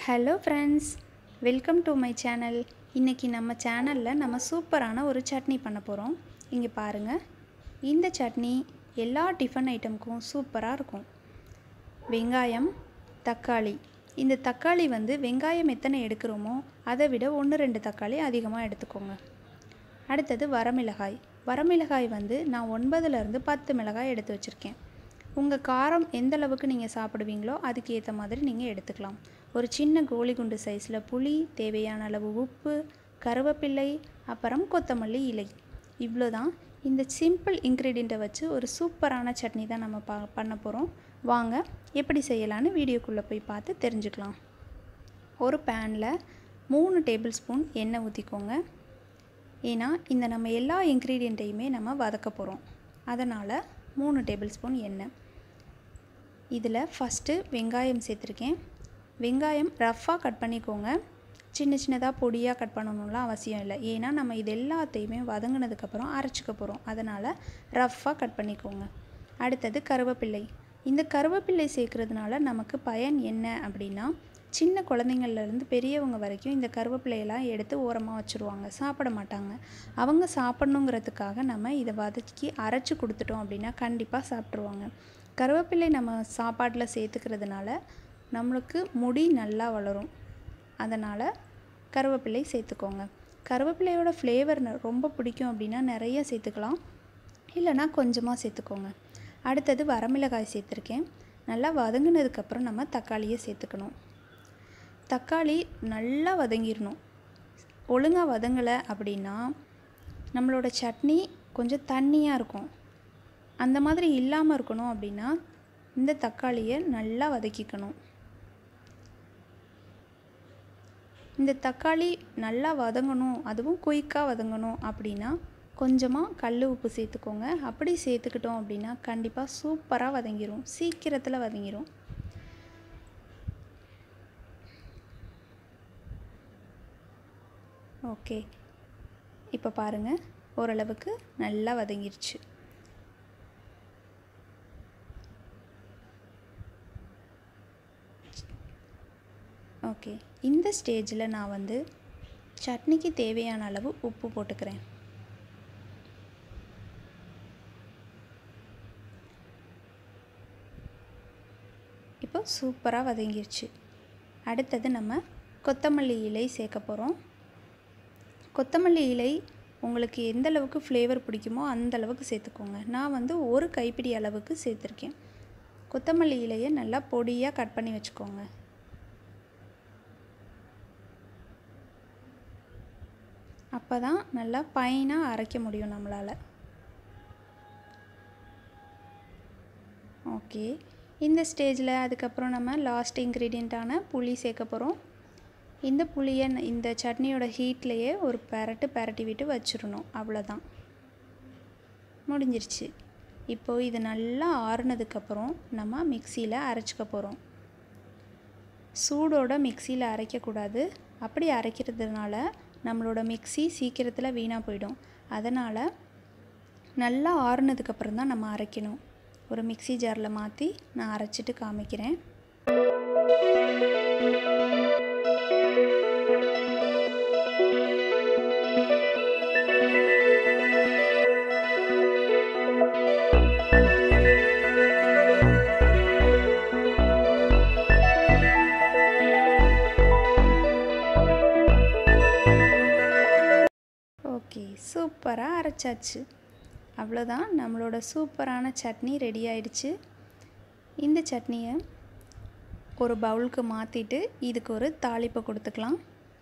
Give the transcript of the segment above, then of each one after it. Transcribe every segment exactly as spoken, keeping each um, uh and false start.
Hello friends, welcome to my channel. இன்றைக்கி நம்ம சேனலில் நம்ம சூப்பரான ஒரு சட்னி பண்ண போகிறோம். இங்கே பாருங்கள், இந்த சட்னி எல்லா டிஃபன் ஐட்டமுக்கும் சூப்பராக இருக்கும். வெங்காயம், தக்காளி. இந்த தக்காளி வந்து வெங்காயம் எத்தனை எடுக்கிறோமோ அதை விட ஒன்று ரெண்டு தக்காளி அதிகமாக எடுத்துக்கோங்க. அடுத்தது வரமிளகாய். வரமிளகாய் வந்து நான் ஒன்பதுலேருந்து பத்து மிளகாய் எடுத்து வச்சுருக்கேன். உங்கள் காரம் எந்த அளவுக்கு நீங்கள் சாப்பிடுவீங்களோ அதுக்கு ஏற்ற மாதிரி நீங்கள் எடுத்துக்கலாம். ஒரு சின்ன கோலி குண்டு சைஸில் புளி, தேவையான அளவு உப்பு, கருவேப்பிள்ளை, அப்புறம் கொத்தமல்லி இலை. இவ்வளோ தான். இந்த சிம்பிள் இன்க்ரீடியண்ட்டை வச்சு ஒரு சூப்பரான சட்னி தான் நம்ம பா பண்ண போகிறோம். வாங்க எப்படி செய்யலான்னு வீடியோக்குள்ளே போய் பார்த்து தெரிஞ்சுக்கலாம். ஒரு பேனில் மூணு டேபிள் ஸ்பூன் எண்ணெய் ஊற்றிக்கோங்க. ஏன்னா இந்த நம்ம எல்லா இன்க்ரீடியண்ட்டையுமே நம்ம வதக்க போகிறோம். அதனால் மூணு டேபிள் ஸ்பூன் எண்ணெய். இதில் ஃபஸ்ட்டு வெங்காயம் சேர்த்துருக்கேன். வெங்காயம் ரஃப்பாக கட் பண்ணிக்கோங்க. சின்ன சின்னதாக பொடியாக கட் பண்ணணும்லாம் அவசியம் இல்லை. ஏன்னா நம்ம இது எல்லாத்தையுமே வதங்கினதுக்கப்புறம் அரைச்சிக்க போகிறோம். அதனால் ரஃப்பாக கட் பண்ணிக்கோங்க. அடுத்தது கருவேப்பிள்ளை. இந்த கருவேப்பிள்ளை சேர்க்குறதுனால நமக்கு பயன் என்ன அப்படின்னா, சின்ன குழந்தைங்கள்லேருந்து பெரியவங்க வரைக்கும் இந்த கருவேப்பிலையெல்லாம் எடுத்து ஓரமாக வச்சுருவாங்க, சாப்பிட மாட்டாங்க. அவங்க சாப்பிட்ணுங்கிறதுக்காக நம்ம இதை வதக்கி அரைச்சி கொடுத்துட்டோம் அப்படின்னா கண்டிப்பாக சாப்பிட்ருவாங்க. கருவேப்பிலை நம்ம சாப்பாட்டில் சேர்த்துக்கிறதுனால நம்மளுக்கு முடி நல்லா வளரும். அதனால் கருவேப்பிலை சேர்த்துக்கோங்க. கருவேப்பிலையோட ஃப்ளேவர் ரொம்ப பிடிக்கும் அப்படின்னா நிறைய சேர்த்துக்கலாம், இல்லைனா கொஞ்சமாக சேர்த்துக்கோங்க. அடுத்தது வரமிளகாய் சேர்த்துருக்கேன். நல்லா வதங்கினதுக்கப்புறம் நம்ம தக்காளியை சேர்த்துக்கணும். தக்காளி நல்லா வதங்கிடணும். ஒழுங்காக வதங்கலை அப்படின்னா நம்மளோட சட்னி கொஞ்சம் தண்ணியாக இருக்கும். அந்த மாதிரி இல்லாமல் இருக்கணும் அப்படின்னா இந்த தக்காளியை நல்லா வதக்கிக்கணும். இந்த தக்காளி நல்லா வதங்கணும், அதுவும் குயிக்காக வதங்கணும் அப்படின்னா கொஞ்சமாக கல் உப்பு சேர்த்துக்கோங்க. அப்படி சேர்த்துக்கிட்டோம் அப்படின்னா கண்டிப்பாக சூப்பராக வதங்கிடும், சீக்கிரத்தில் வதங்கிடும். ஓகே, இப்போ பாருங்கள், ஓரளவுக்கு நல்லா வதங்கிருச்சு. ஓகே, இந்த ஸ்டேஜில் நான் வந்து சட்னிக்கு தேவையான அளவு உப்பு போட்டுக்கிறேன். இப்போ சூப்பராக வதங்கிருச்சு. அடுத்தது நம்ம கொத்தமல்லி இலை சேர்க்க போகிறோம். கொத்தமல்லி இலை உங்களுக்கு எந்த அளவுக்கு ஃப்ளேவர் பிடிக்குமோ அந்த அளவுக்கு சேர்த்துக்கோங்க. நான் வந்து ஒரு கைப்பிடி அளவுக்கு சேர்த்துருக்கேன். கொத்தமல்லி இலையை நல்லா பொடியாக கட் பண்ணி வச்சுக்கோங்க. அப்போ தான் நல்லா ஃபைனாக அரைக்க முடியும் நம்மளால். ஓகே, இந்த ஸ்டேஜில் அதுக்கப்புறம் நம்ம லாஸ்ட் இன்க்ரீடியண்ட்டான புளி சேர்க்க போகிறோம். இந்த புளியை இந்த சட்னியோட ஹீட்லேயே ஒரு பெரட்டு பெரட்டி விட்டு வச்சிடணும். அவ்வளோதான், முடிஞ்சிருச்சு. இப்போது இது நல்லா ஆறுனதுக்கப்புறம் நம்ம மிக்சியில் அரைச்சிக்க போகிறோம். சூடோட மிக்சியில் அரைக்கக்கூடாது. அப்படி அரைக்கிறதுனால நம்மளோட மிக்சி சீக்கிரத்தில் வீணாக போயிடும். அதனால் நல்லா ஆறுனதுக்கப்புறம் தான் நம்ம அரைக்கணும். ஒரு மிக்சி ஜாரில் மாற்றி நான் அரைச்சிட்டு காமிக்கிறேன். ஓகே, சூப்பராக அரைச்சாச்சு. அவ்வளோதான், நம்மளோட சூப்பரான சட்னி ரெடி ஆயிடுச்சு. இந்த சட்னியை ஒரு பவுலுக்கு மாற்றிட்டு இதுக்கு ஒரு தாளிப்பை கொடுத்துக்கலாம்.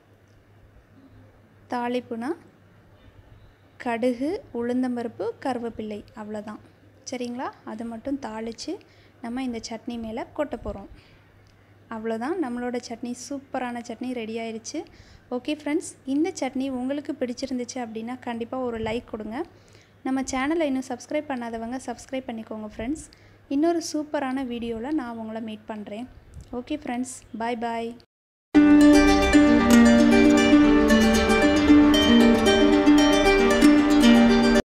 தாளிப்புனா கடுகு, உளுந்தம்பருப்பு, கருவேப்பிள்ளை, அவ்வளோதான். சரிங்களா? அதை மட்டும் தாளித்து நம்ம இந்த சட்னி மேலே கொட்ட போகிறோம். அவ்வளோதான், நம்மளோட சட்னி சூப்பரான சட்னி ரெடி ஆயிடுச்சு. ஓகே ஃப்ரெண்ட்ஸ், இந்த சட்னி உங்களுக்கு பிடிச்சிருந்துச்சு அப்படின்னா கண்டிப்பாக ஒரு லைக் கொடுங்க. நம்ம சேனலை இன்னும் சப்ஸ்கிரைப் பண்ணாதவங்க சப்ஸ்கிரைப் பண்ணிக்கோங்க ஃப்ரெண்ட்ஸ். இன்னொரு சூப்பரான வீடியோவில் நான் உங்களை மீட் பண்ணுறேன். ஓகே ஃப்ரெண்ட்ஸ், பாய் பாய்.